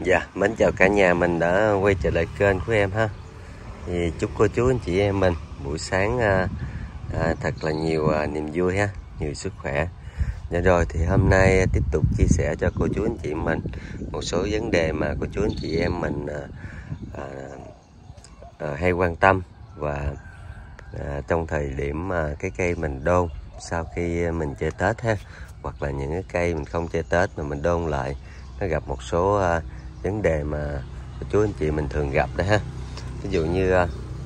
Dạ, mến chào cả nhà, mình đã quay trở lại kênh của em ha. Thì chúc cô chú anh chị em mình buổi sáng thật là nhiều niềm vui ha, nhiều sức khỏe. Dạ rồi, thì hôm nay tiếp tục chia sẻ cho cô chú anh chị mình một số vấn đề mà cô chú anh chị em mình hay quan tâm. Và trong thời điểm cái cây mình đôn sau khi mình chơi Tết ha, hoặc là những cái cây mình không chơi Tết mà mình đôn lại, nó gặp một số vấn đề mà cô chú anh chị mình thường gặp đó ha. Ví dụ như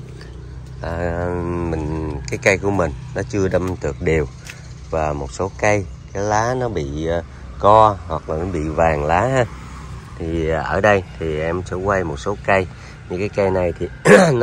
cái cây của mình nó chưa đâm tược đều, và một số cây cái lá nó bị co hoặc là nó bị vàng lá ha. Thì ở đây thì em sẽ quay một số cây. Những cái cây này thì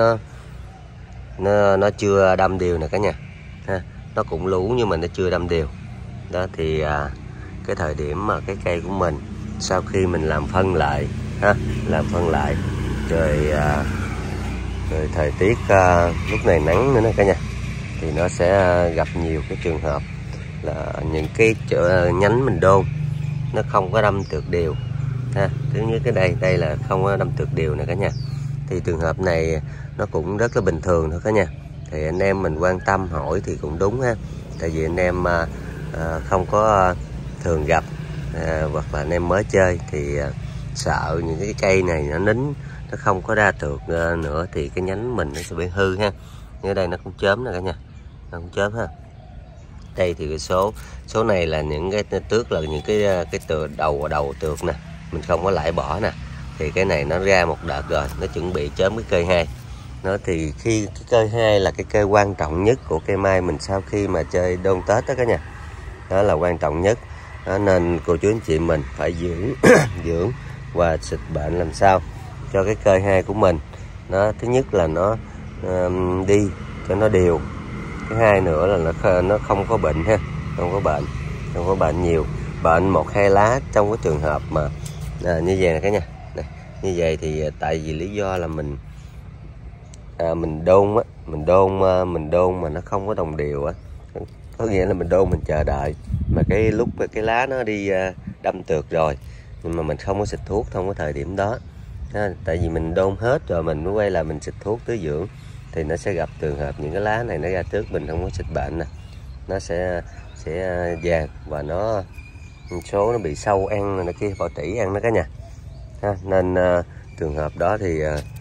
nó chưa đâm đều nè cả nhà ha. Nó cũng lú nhưng mà nó chưa đâm đều đó. Thì cái thời điểm mà cái cây của mình sau khi mình làm phân lại ha, làm phân lại rồi thời tiết lúc này nắng nữa nè cả nhà, thì nó sẽ gặp nhiều cái trường hợp là những cái nhánh mình đôn nó không có đâm tược đều ha. Thứ nhất cái đây là không có đâm tược đều nè cả nhà. Thì trường hợp này nó cũng rất là bình thường thôi cả nhà. Thì anh em mình quan tâm hỏi thì cũng đúng ha. Tại vì anh em không có thường gặp hoặc là anh em mới chơi thì sợ những cái cây này nó nín, nó không có ra tược nữa thì cái nhánh mình nó sẽ bị hư ha. Như ở đây nó cũng chớm nè cả nhà, nó cũng chớm ha. Đây thì cái số này là những cái tước, là những cái đầu tược nè, mình không có lãi bỏ nè. Thì cái này nó ra một đợt rồi, nó chuẩn bị chớm cái cây 2. Nó thì khi cái cây 2 là cái cây quan trọng nhất của cây mai mình sau khi mà chơi đôn Tết đó cả nhà. Đó là quan trọng nhất. Đó, nên cô chú anh chị mình phải dưỡng và xịt bệnh làm sao cho cái cây 2 của mình. Nó thứ nhất là nó đi cho nó đều. Thứ hai nữa là nó không có bệnh ha, không có bệnh nhiều. Bệnh 1-2 lá trong cái trường hợp mà như vậy nè cả nhà. Này, như vậy thì tại vì lý do là mình đôn mà nó không có đồng đều á, có nghĩa là mình đôn mình chờ đợi mà cái lúc cái lá nó đi đâm tược rồi nhưng mà mình không có xịt thuốc trong cái thời điểm đó ha. Tại vì mình đôn hết rồi mình mới quay là mình xịt thuốc tưới dưỡng thì nó sẽ gặp trường hợp những cái lá này nó ra tước, mình không có xịt bệnh nè, nó sẽ vàng và số nó bị sâu ăn này kia, bọ trĩ ăn đó cả nhà ha. Nên trường hợp đó thì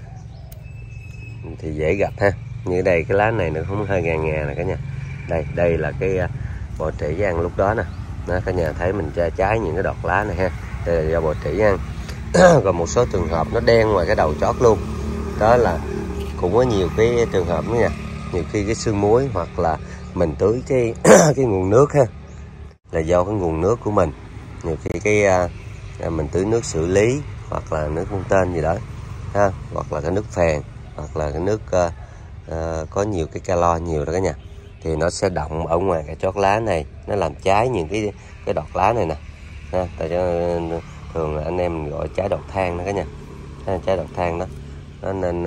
dễ gặp ha. Như đây cái lá này nó không hơi ngà nè cả nhà. Đây là cái bọ trĩ ăn lúc đó nè. Đó, cả nhà thấy mình trái những cái đọt lá này ha, đây là do bọ trĩ ăn. Còn một số trường hợp nó đen ngoài cái đầu chót luôn. Đó là cũng có nhiều cái trường hợp nữa nha. Nhiều khi cái sương muối hoặc là mình tưới cái cái nguồn nước ha, là do cái nguồn nước của mình. Nhiều khi mình tưới nước xử lý hoặc là nước con tên gì đó ha, hoặc là cái nước phèn, hoặc là cái nước có nhiều cái calo nhiều đó cả nhà, thì nó sẽ động ở ngoài cái chót lá này, nó làm cháy những cái đọt lá này nè ha. Tại cho thường là anh em gọi trái đọt than đó cả nhà ha, trái đọt than đó. Nên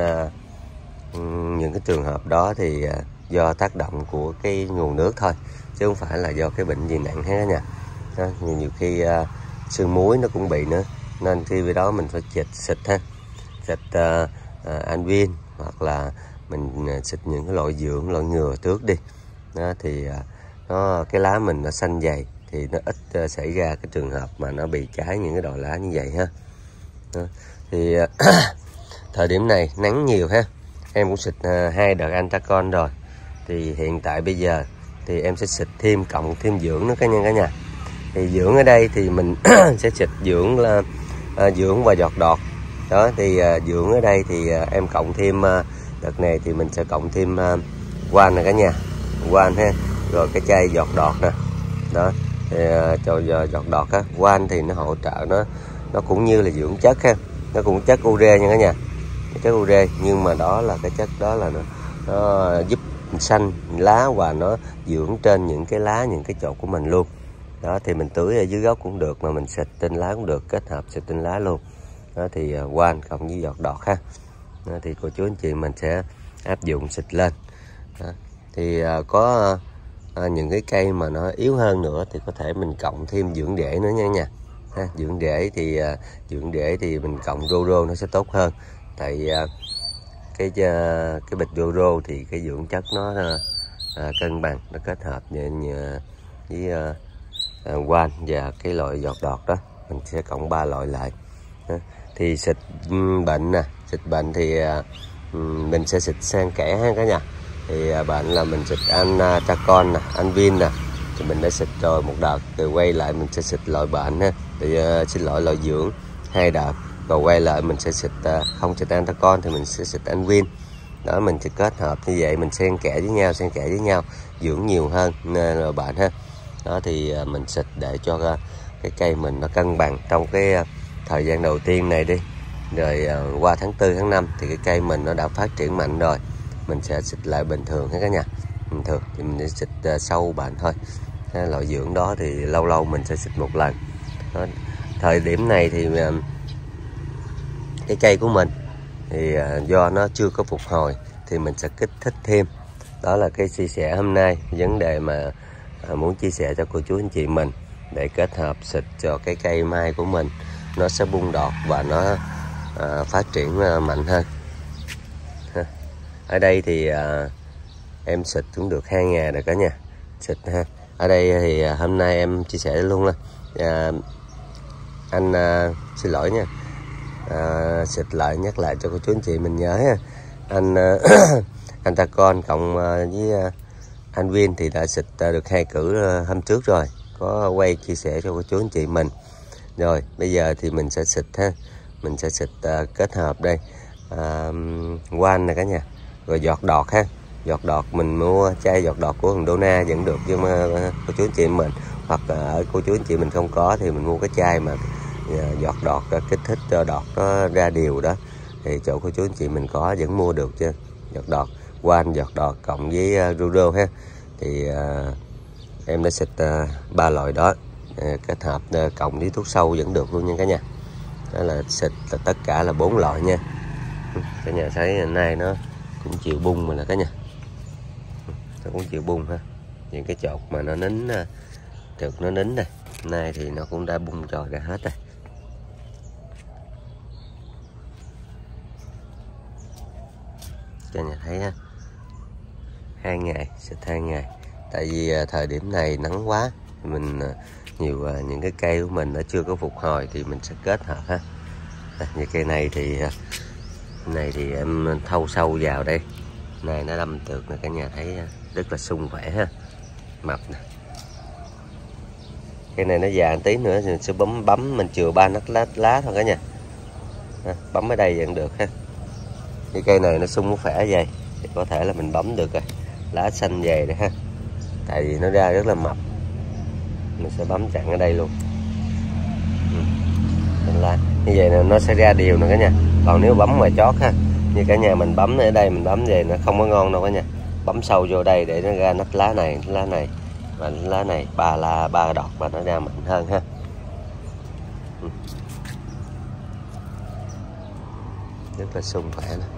những cái trường hợp đó thì do tác động của cái nguồn nước thôi, chứ không phải là do cái bệnh gì nặng hết nha. Nhiều khi sương muối nó cũng bị nữa, nên khi về đó mình phải xịt ha, xịt Anvin hoặc là mình xịt những cái loại dưỡng, loại ngừa tước đi đó. Thì cái lá mình nó xanh dày thì nó ít xảy ra cái trường hợp mà nó bị cháy những cái đọt lá như vậy ha. Đó. Thì thời điểm này nắng nhiều ha, em cũng xịt 2 đợt Antacon rồi. Thì hiện tại bây giờ thì em sẽ xịt cộng thêm dưỡng nữa cả nhà. Thì dưỡng ở đây thì mình sẽ xịt dưỡng là dưỡng và giọt đọt đó. Thì dưỡng ở đây thì em cộng thêm đợt này thì mình sẽ cộng thêm One này cả nhà, One ha, rồi cái chai giọt đọt nè đó. Thì cho giọt đọt á, One thì nó hỗ trợ, nó cũng như là dưỡng chất ha, nó cũng chất ure nha cả nhà, chất ure, nhưng mà đó là cái chất đó là nó giúp xanh lá và nó dưỡng trên những cái lá, những cái chột của mình luôn đó. Thì mình tưới ở dưới gốc cũng được, mà mình xịt trên lá cũng được, kết hợp xịt trên lá luôn đó. Thì One cộng với giọt đọt ha đó, thì cô chú anh chị mình sẽ áp dụng xịt lên đó. Thì có những cái cây mà nó yếu hơn nữa thì có thể mình cộng thêm dưỡng rễ nữa nha. ha. Dưỡng rễ thì mình cộng rô nó sẽ tốt hơn, tại cái bịch rô thì cái dưỡng chất nó cân bằng, nó kết hợp với quanh và cái loại giọt đọt đó, mình sẽ cộng 3 loại lại. Thì xịt bệnh thì mình sẽ xịt xen kẽ ha cả nhà. Thì bệnh là mình xịt Antracon nè, Anvin nè, thì mình đã xịt rồi một đợt, rồi quay lại mình sẽ xịt loại bệnh ha, thì loại dưỡng 2 đợt, rồi quay lại mình sẽ xịt không xịt Antracon thì mình sẽ xịt Anvin. Đó, mình sẽ kết hợp như vậy, mình xen kẽ với nhau, dưỡng nhiều hơn loại bệnh ha. Đó thì mình xịt để cho cái cây mình nó cân bằng trong cái thời gian đầu tiên này đi. Rồi qua tháng 4, tháng 5 thì cái cây mình nó đã phát triển mạnh rồi, mình sẽ xịt lại bình thường hết cả nhà. Bình thường thì mình sẽ xịt sâu bệnh thôi. Loại dưỡng đó thì lâu lâu mình sẽ xịt một lần. Đó, thời điểm này thì cái cây của mình thì do nó chưa có phục hồi thì mình sẽ kích thích thêm. Đó là cái chia sẻ hôm nay, vấn đề mà muốn chia sẻ cho cô chú anh chị mình, để kết hợp xịt cho cái cây mai của mình nó sẽ bung đọt và nó phát triển mạnh hơn. Ở đây thì em xịt cũng được 2 ngày rồi cả nhà, xịt ha. Ở đây thì hôm nay em chia sẻ luôn anh xin lỗi nha, xịt lại nhắc lại cho cô chú anh chị mình nhớ ha. Antracon cộng với Anvin thì đã xịt được 2 cử hôm trước rồi, có quay chia sẻ cho cô chú anh chị mình. Rồi bây giờ thì mình sẽ xịt ha, mình sẽ xịt kết hợp đây quanh này cả nhà, rồi giọt đọt ha. Giọt đọt mình mua chai giọt đọt của thằng Dona vẫn được, nhưng mà cô chú anh chị mình, hoặc ở cô chú anh chị mình không có thì mình mua cái chai mà giọt đọt kích thích cho đọt nó ra đều đó, thì chỗ cô chú anh chị mình có vẫn mua được chứ. Giọt đọt quanh, giọt đọt cộng với ruro ha. Thì em đã xịt 3 loại đó, kết hợp cộng với thuốc sâu vẫn được luôn nha cả nhà. Đó là xịt là tất cả là 4 loại nha. Cả nhà thấy hôm nay nó cũng chịu bung mà là cả nhà, nó cũng chịu bung ha. Những cái chột mà nó nín được, nó nín này, hôm nay thì nó cũng đã bung trồi ra hết rồi. Cả nhà thấy ha, 2 ngày xịt 2 ngày, tại vì thời điểm này nắng quá, mình nhiều những cái cây của mình nó chưa có phục hồi thì mình sẽ kết hợp ha. Như cây này thì em thâu sâu vào đây, này nó đâm tược nè cả nhà thấy rất là sung khỏe ha, mập nè. Cây này nó già một tí nữa thì mình sẽ bấm mình chừa 3 nấc lá thôi cả nhà, bấm ở đây vẫn được ha. Như cây này nó sung nó khỏe vậy thì có thể là mình bấm được rồi, lá xanh về đấy ha, tại vì nó ra rất là mập, mình sẽ bấm chặn ở đây luôn. Như vậy là nó sẽ ra đều nè cả nhà. Còn nếu bấm ngoài chót ha, như cả nhà mình bấm ở đây, mình bấm về nó không có ngon đâu cả nhà. Bấm sâu vô đây để nó ra nắp lá này và lá này, 3 đọt và nó ra mạnh hơn ha. Rất là sung khỏe nè.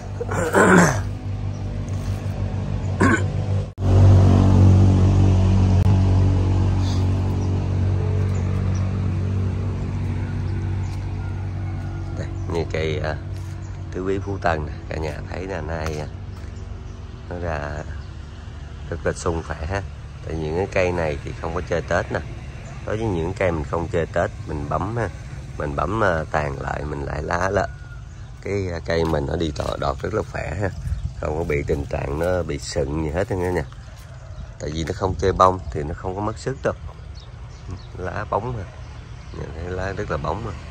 Như cây tứ quý Phú Tân này, cả nhà thấy là nay nó ra rất là sung khỏe ha. Tại những cái cây này thì không có chơi Tết nè. Đối với những cây mình không chơi Tết, mình bấm ha, mình bấm tàn lại, mình lại lá lên, cái cây mình nó đi đọt rất là khỏe ha, không có bị tình trạng nó bị sừng gì hết nha. Tại vì nó không chơi bông thì nó không có mất sức đâu, lá bóng mà, nhìn thấy lá rất là bóng mà.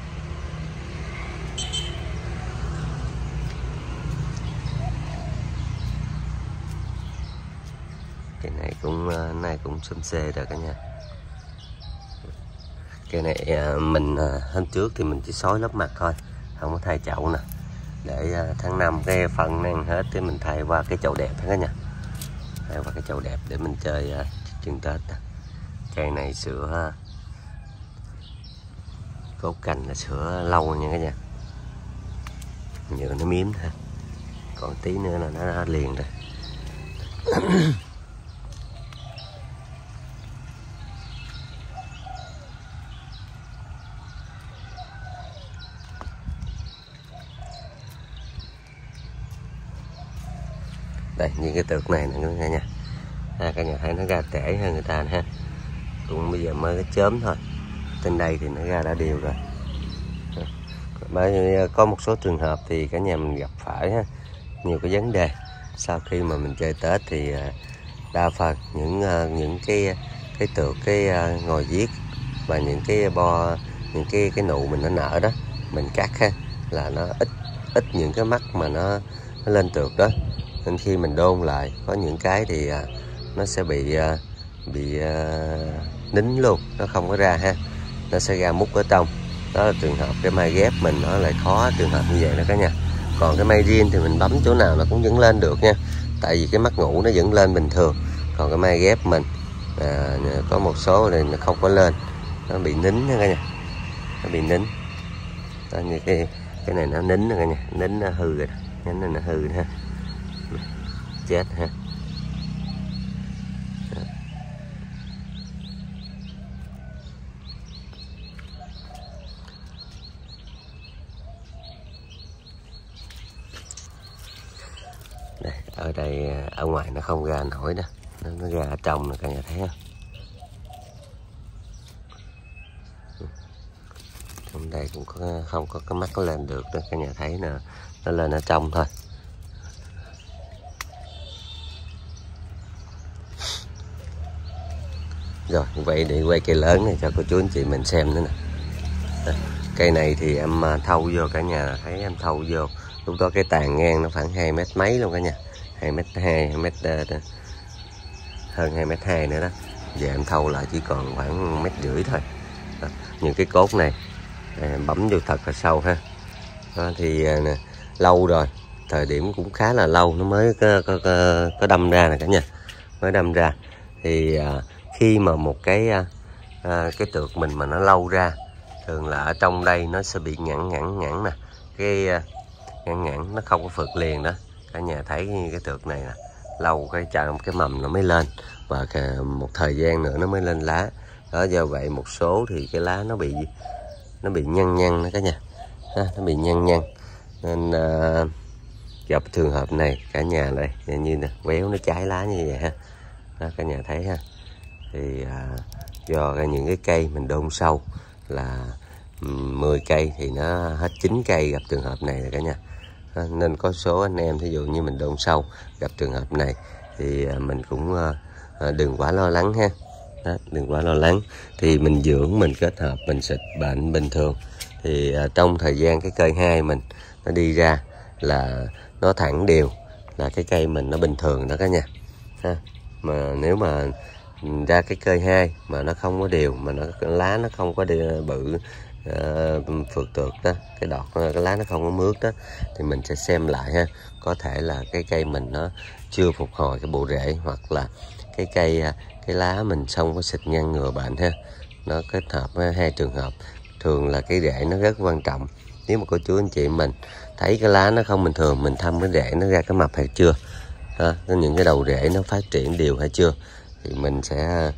Cái này cũng xum xê rồi cả nhà. Cái này mình hôm trước thì mình chỉ xối lớp mặt thôi, không có thay chậu nè, để tháng 5 cái phân ăn hết thì mình thay qua cái chậu đẹp cả nhà, thay qua cái chậu đẹp để mình chơi chừng Tết. Cây này sữa cốt cành là sữa lâu nha cả nhà, nhựa nó miếm ha, còn tí nữa là nó liền rồi. Đây như cái tược này nè cả nhà. Cả nhà thấy nó ra trễ hơn người ta nè ha. Cũng bây giờ mới cái chớm thôi. Trên đây thì nó ra đã đều rồi. Bởi có một số trường hợp thì cả nhà mình gặp phải ha, nhiều cái vấn đề sau khi mà mình chơi Tết thì đa phần những cái tược ngòi viết và những cái bo, những cái nụ mình nó nở đó mình cắt ha, là nó ít những cái mắt mà nó lên tược đó, nên khi mình đôn lại có những cái thì nó sẽ bị nín luôn, nó không có ra ha, nó sẽ ra mút ở trong. Đó là trường hợp cái mai ghép mình nó lại khó trường hợp như vậy đó cả nhà. Còn cái mai riêng thì mình bấm chỗ nào nó cũng vẫn lên được nha, tại vì cái mắt ngủ nó vẫn lên bình thường. Còn cái mai ghép mình có một số này nó không có lên, nó bị nín nha cả nhà, nó bị nín. Đó, như cái này nó nín rồi cả nhà, nín nó hư rồi, nhánh này nó hư rồi ha, chết ha. Đây, ở đây ở ngoài nó không ra nổi đó, nó ra ở trong nè cả nhà thấy không? Trong đây cũng không có cái mắt nó lên được đó cả nhà thấy nè, nó lên ở trong thôi. Rồi vậy để quay cây lớn này cho cô chú anh chị mình xem nữa nè. Cây này thì em thâu vô cả nhà thấy, em thâu vô lúc đó cái tàn ngang nó khoảng 2 mét mấy luôn cả nhà, 2 mét 2 mét hơn 2 mét 2 nữa đó. Giờ em thâu lại chỉ còn khoảng 1,5 mét thôi. Đó, những cái cốt này bấm vô thật là sâu ha. Đó, thì lâu rồi, thời điểm cũng khá là lâu nó mới có đâm ra nè cả nhà, mới đâm ra. Thì khi mà một cái tược mình mà nó lâu ra, thường là ở trong đây nó sẽ bị ngắn nè, cái ngắn nó không có phượt liền đó. Cả nhà thấy cái tược này nè, lâu cái mầm nó mới lên, và một thời gian nữa nó mới lên lá. Đó, do vậy một số thì cái lá nó bị nhăn đó cả nhà, nó bị nhăn, nên gặp trường hợp này cả nhà đây như nè, quéo nó cháy lá như vậy ha. Đó, cả nhà thấy ha. Thì do những cái cây mình đôn sâu là 10 cây thì nó hết 9 cây gặp trường hợp này cả nhà. Nên có số anh em thí dụ như mình đôn sâu gặp trường hợp này thì mình cũng đừng quá lo lắng ha. Đó, đừng quá lo lắng, thì mình dưỡng, mình kết hợp, mình xịt bệnh bình thường thì trong thời gian cái cây 2 mình nó đi ra là nó thẳng đều, là cái cây mình nó bình thường đó cả nhà ha. Mà nếu mà ra cái cây 2 mà nó không có đều, mà lá nó không có bự phượt tược đó, cái lá nó không có mướt đó, thì mình sẽ xem lại ha. Có thể là cái cây mình nó chưa phục hồi cái bộ rễ, hoặc là cái lá mình xong có xịt ngăn ngừa bệnh ha. Nó kết hợp với 2 trường hợp. Thường là cái rễ nó rất quan trọng. Nếu mà cô chú anh chị mình thấy cái lá nó không bình thường, mình thăm cái rễ nó ra cái mập hay chưa, những cái đầu rễ nó phát triển đều hay chưa, thì mình sẽ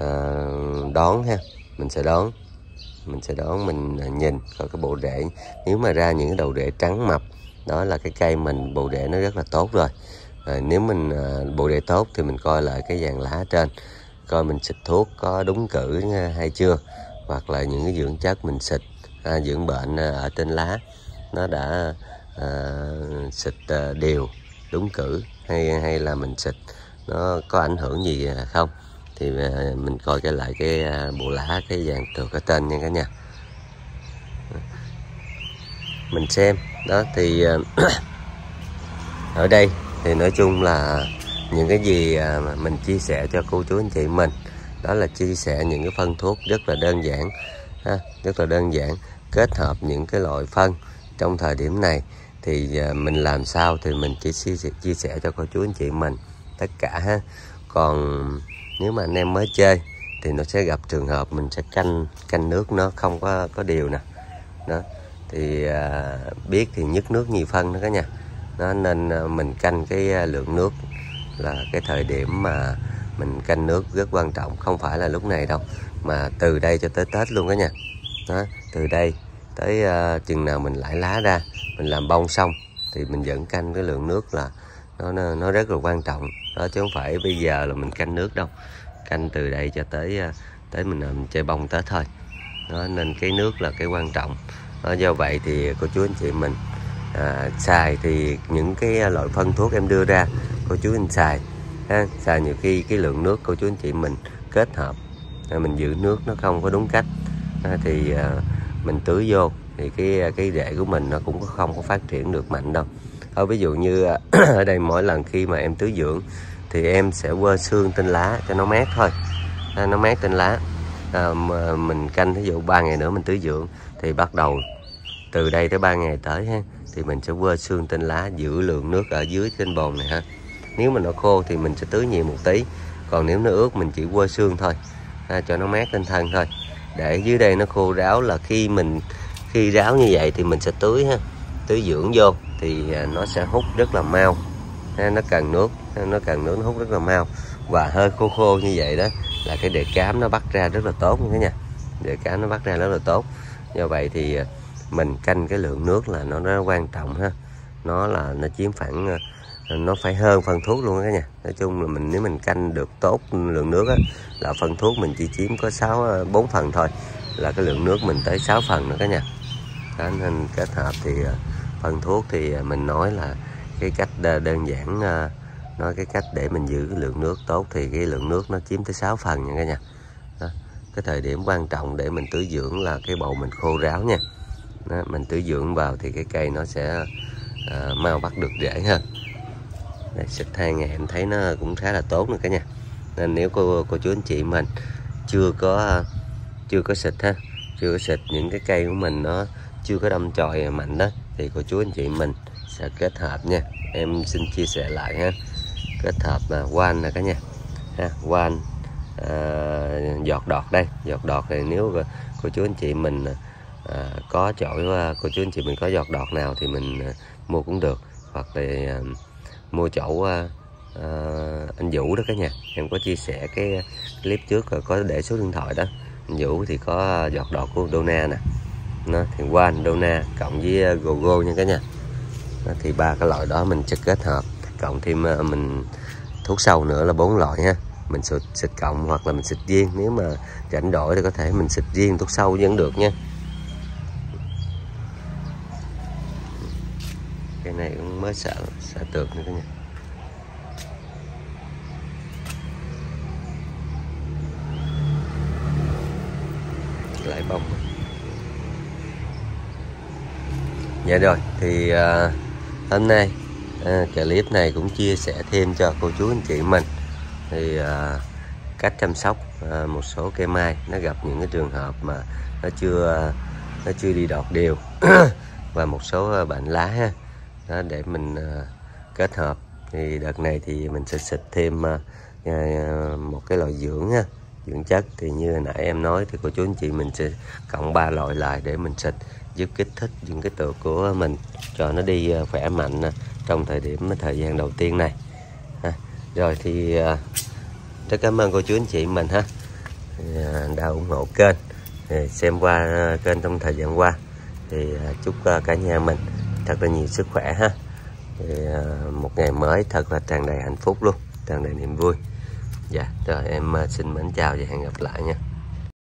đón ha. Mình sẽ đón mình nhìn coi cái bộ rễ. Nếu mà ra những cái đầu rễ trắng mập, đó là cái cây mình bộ rễ nó rất là tốt rồi. Nếu mình bộ rễ tốt thì mình coi lại cái dàn lá trên, coi mình xịt thuốc có đúng cử hay chưa, hoặc là những cái dưỡng chất mình xịt dưỡng bệnh ở trên lá nó đã xịt đều đúng cử, hay là mình xịt nó có ảnh hưởng gì không, thì mình coi lại cái bộ lá, cái dàn tược ở trên nha cả nhà. Mình xem đó thì ở đây thì nói chung là những cái gì mà mình chia sẻ cho cô chú anh chị mình, đó là chia sẻ những cái phân thuốc rất là đơn giản ha, rất là đơn giản, kết hợp những cái loại phân trong thời điểm này thì mình làm sao thì mình chỉ chia sẻ cho cô chú anh chị mình tất cả ha. Còn nếu mà anh em mới chơi thì nó sẽ gặp trường hợp mình sẽ canh nước nó không có đều nè. Đó thì biết thì nhất nước nhiều phân đó cả nhà. Đó, nên mình canh cái lượng nước là cái thời điểm mà mình canh nước rất quan trọng, không phải là lúc này đâu, mà từ đây cho tới Tết luôn cả nhà. Đó, từ đây tới chừng nào mình lại lá ra, mình làm bông xong thì mình vẫn canh cái lượng nước là nó rất là quan trọng đó, chứ không phải bây giờ là mình canh nước đâu, canh từ đây cho tới mình chơi bông Tết thôi đó, nên cái nước là cái quan trọng đó. Do vậy thì cô chú anh chị mình xài thì những cái loại phân thuốc em đưa ra cô chú anh xài ha, xài nhiều khi cái lượng nước cô chú anh chị mình kết hợp mình giữ nước nó không có đúng cách thì mình tưới vô thì cái rễ của mình nó cũng không có phát triển được mạnh đâu. Ví dụ như ở đây mỗi lần khi mà em tưới dưỡng thì em sẽ quơ xương trên lá cho nó mát thôi, nó mát trên lá. Mình canh ví dụ 3 ngày nữa mình tưới dưỡng thì bắt đầu từ đây tới 3 ngày tới ha, thì mình sẽ quơ xương trên lá giữ lượng nước ở dưới trên bồn này ha. Nếu mà nó khô thì mình sẽ tưới nhiều một tí, còn nếu nó ướt mình chỉ quơ xương thôi cho nó mát lên thân thôi, để dưới đây nó khô ráo. Là khi ráo như vậy thì mình sẽ tưới ha, tưới dưỡng vô thì nó sẽ hút rất là mau ha, nó cần nước nó hút rất là mau, và hơi khô như vậy đó là cái đề cám nó bắt ra rất là tốt nha, đề cám nó bắt ra rất là tốt. Do vậy thì mình canh cái lượng nước là nó rất quan trọng ha, nó chiếm khoảng nó phải hơn phân thuốc luôn đó cả nhà. Nói chung là nếu mình canh được tốt lượng nước á, là phân thuốc mình chỉ chiếm có 4 phần thôi, là cái lượng nước mình tới 6 phần nữa cả nhà đó. Nên kết hợp thì phân thuốc thì mình nói là cái cách đơn giản, nói cái cách để mình giữ cái lượng nước tốt thì cái lượng nước nó chiếm tới 6 phần nha cả nhà đó. Cái thời điểm quan trọng để mình tưới dưỡng là cái bầu mình khô ráo nha đó, mình tưới dưỡng vào thì cái cây nó sẽ mau bắt được rễ hơn. Đây, xịt 2 ngày em thấy nó cũng khá là tốt nữa cả nhà. Nên nếu cô chú anh chị mình chưa có xịt ha, chưa có xịt những cái cây của mình nó chưa có đâm chồi mạnh đó, thì cô chú anh chị mình sẽ kết hợp nha. Em xin chia sẻ lại ha, kết hợp là quanh nè cả nhà ha, quanh giọt đọt. Đây giọt đọt thì nếu cô chú anh chị mình có chỗ cô chú anh chị mình có giọt đọt nào thì mình mua cũng được, hoặc là mua chỗ anh Vũ đó cả nhà. Em có chia sẻ cái clip trước rồi, có để số điện thoại đó. Anh Vũ thì có giọt đọt của Dona nè, nó thì One Dona cộng với Gogo nha cả nhà. Thì 3 cái loại đó mình sẽ kết hợp, cộng thêm mình thuốc sâu nữa là 4 loại ha. Mình xịt cộng hoặc là mình xịt riêng, nếu mà rảnh rỗi thì có thể mình xịt riêng thuốc sâu vẫn được nha. Cái này cũng mới xả tược nữa cả nhà. Lại bông. Dạ rồi thì hôm nay clip này cũng chia sẻ thêm cho cô chú anh chị mình thì cách chăm sóc một số cây mai nó gặp những cái trường hợp mà nó chưa đi đọt đều và một số bệnh lá ha đó, để mình kết hợp. Thì đợt này thì mình sẽ xịt thêm một cái loại dưỡng ha, dưỡng chất. Thì như hồi nãy em nói thì cô chú anh chị mình sẽ cộng 3 loại lại để mình xịt, giúp kích thích những cái tược của mình cho nó đi khỏe mạnh trong thời gian đầu tiên này Rồi thì rất cảm ơn cô chú anh chị mình ha đã ủng hộ kênh, xem qua kênh trong thời gian qua. Thì chúc cả nhà mình thật là nhiều sức khỏe ha. Thì một ngày mới thật là tràn đầy hạnh phúc luôn, tràn đầy niềm vui. Dạ rồi em xin mến chào và hẹn gặp lại nha.